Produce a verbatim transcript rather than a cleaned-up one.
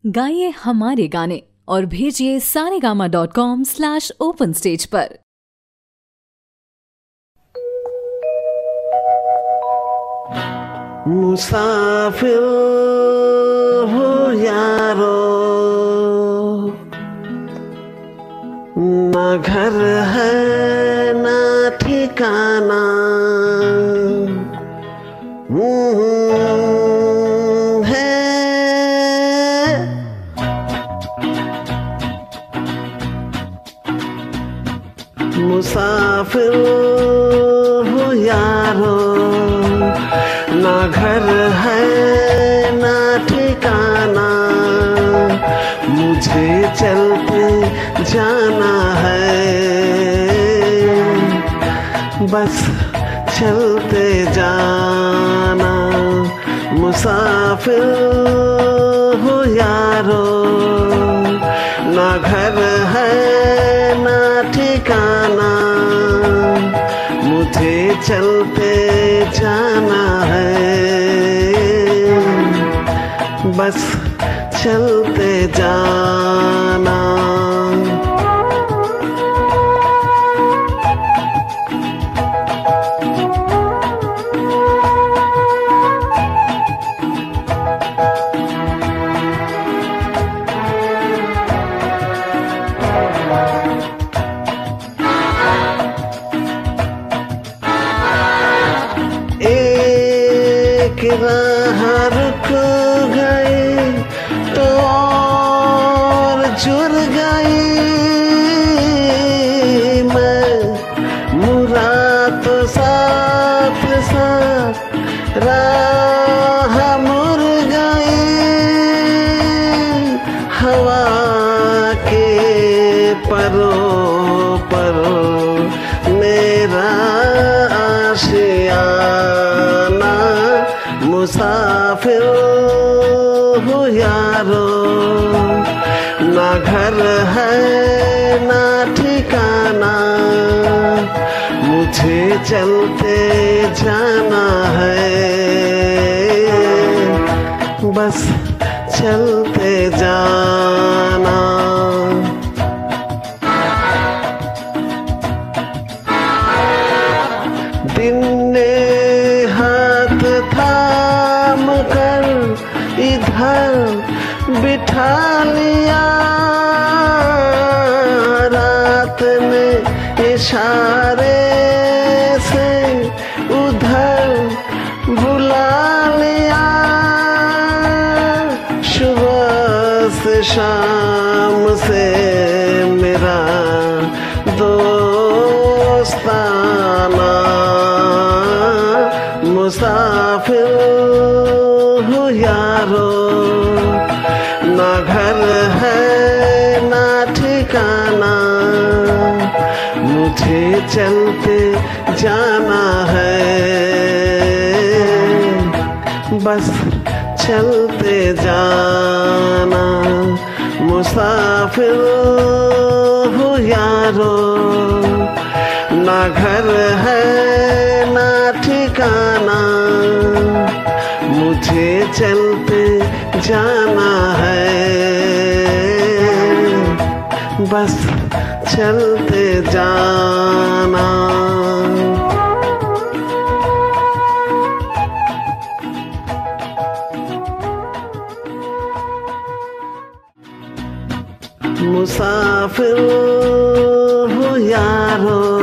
गाइए हमारे गाने और भेजिए Saregama dot com slash open stage पर। मुसाफिर हो यारो, ना घर है ना ठिकाना, है मुसाफिर हो यारो, ना घर है ना ठिकाना, मुझे चलते जाना है, बस चलते जाना। मुसाफिर हो यारो, ना घर है ना ठिकाना, मुझे चलते जाना है, बस चलते जाना। एक राह रुक गई तो और जुड़ गई, मैं मुरा तो साथ साथ राह मुड़ गई, हवा के परों पर मेरा आशियाना। मुसाफिर हो यारो, ना घर है ना ठिकाना, मुझे चलते जाना है, बस चलते जाना। दिन ने हाथ थाम कर इधर बिठा लिया, रात ने इशारे से उधर बुला लिया, सुबह से शाम से मेरा दोस्ताना। मुसाफिर हो यारो, ना घर है ना ठिकाना, मुझे चलते जाना है, बस चलते जाना। मुसाफिर हो यारो, ना घर है ना ठिकाना, मुझे चलते जाना है, बस चलते जाना। मुसाफिर हो यारो,